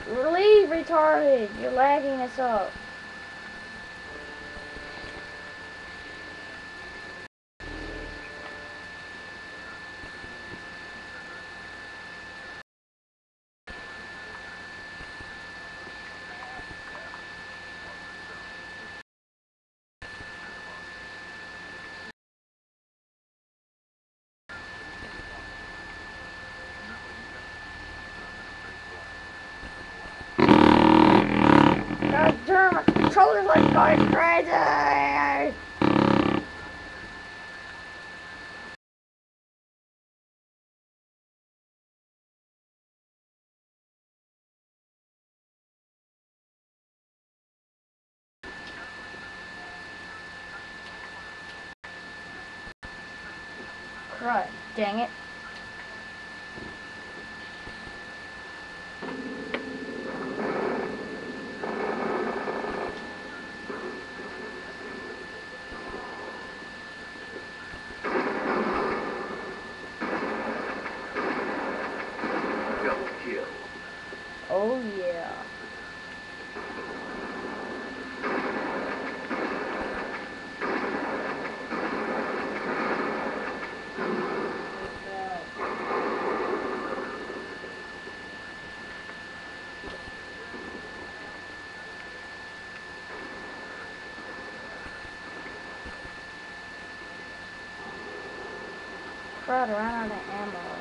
Leave, retarded. You're lagging us up. God damn, my controller's like going crazy! Crud, dang it. Double kill. Oh yeah. Crud, ran out of ammo.